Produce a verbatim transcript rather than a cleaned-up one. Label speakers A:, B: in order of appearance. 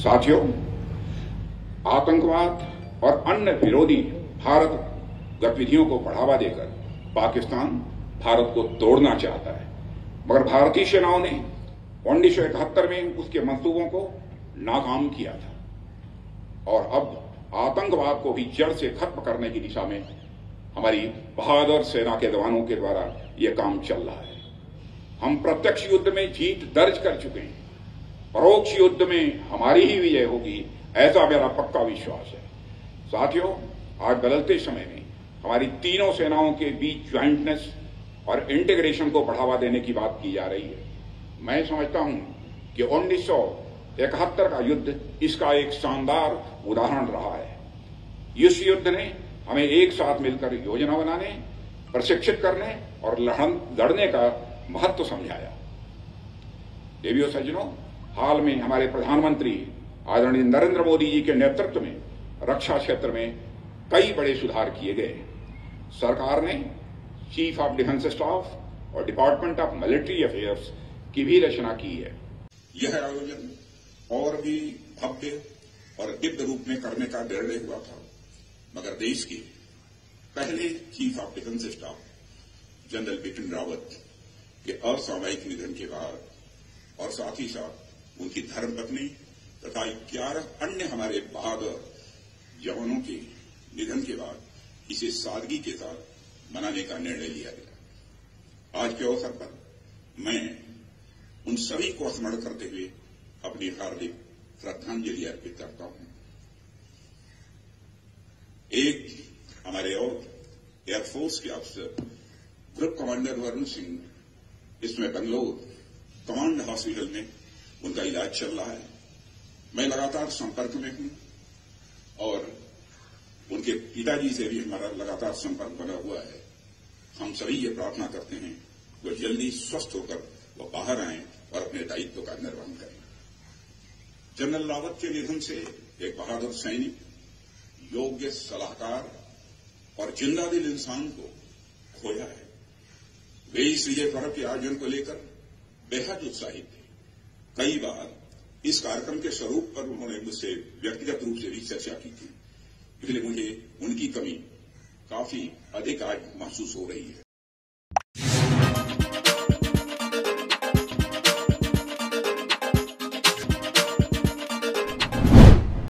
A: साथियों, आतंकवाद और अन्य विरोधी भारत गतिविधियों को बढ़ावा देकर पाकिस्तान भारत को तोड़ना चाहता है, मगर भारतीय सेनाओं ने उन्नीस सौ इकहत्तर में उसके मंसूबों को नाकाम किया था और अब आतंकवाद को भी जड़ से खत्म करने की दिशा में हमारी बहादुर सेना के जवानों के द्वारा यह काम चल रहा है। हम प्रत्यक्ष युद्ध में जीत दर्ज कर चुके हैं, परोक्ष युद्ध में हमारी ही विजय होगी, ऐसा मेरा पक्का विश्वास है। साथियों, आज बदलते समय में हमारी तीनों सेनाओं के बीच ज्वाइंटनेस और इंटीग्रेशन को बढ़ावा देने की बात की जा रही है। मैं समझता हूं कि उन्नीस सौ इकहत्तर का युद्ध इसका एक शानदार उदाहरण रहा है। इस युद्ध ने हमें एक साथ मिलकर योजना बनाने, प्रशिक्षित करने और लड़ने का महत्व समझाया। देवियों सज्जनों, हाल में हमारे प्रधानमंत्री आदरणीय नरेंद्र मोदी जी के नेतृत्व में रक्षा क्षेत्र में कई बड़े सुधार किए गए। सरकार ने चीफ ऑफ डिफेंस स्टाफ और डिपार्टमेंट ऑफ मिलिट्री अफेयर्स की भी रचना की है।
B: यह आयोजन और भी भव्य और दिव्य रूप में करने का निर्णय हुआ था, मगर देश के पहले Chief of Defence Staff general Bipin Rawat के असामयिक निधन के बाद और साथ ही साथ उनकी धर्मपत्नी तथा ग्यारह अन्य हमारे बहादुर जवानों के निधन के बाद इसे सादगी के साथ मनाने का निर्णय लिया गया। आज के अवसर पर मैं उन सभी को स्मरण करते हुए अपनी हार्दिक श्रद्धांजलि अर्पित करता हूं। एक हमारे और एयरफोर्स के अफसर ग्रुप कमांडर वरुण सिंह इसमें बंगलोर कमांड हॉस्पिटल में उनका इलाज चल रहा है। मैं लगातार संपर्क में हूं और उनके पिताजी से भी हमारा लगातार संपर्क बना हुआ है। हम सभी ये प्रार्थना करते हैं वो जल्दी स्वस्थ होकर वो बाहर आएं और अपने दायित्व का निर्वहन करें। जनरल रावत के निधन से एक बहादुर सैनिक, योग्य सलाहकार और जिंदा दिल इंसान को खोया है। वे इस विजय पर्व के आयोजन को लेकर बेहद उत्साहित थे। कई बार इस कार्यक्रम के स्वरूप पर उन्होंने मुझसे व्यक्तिगत रूप से भी चर्चा की थी, इसलिए मुझे उनकी कमी काफी अधिक आज महसूस हो रही है।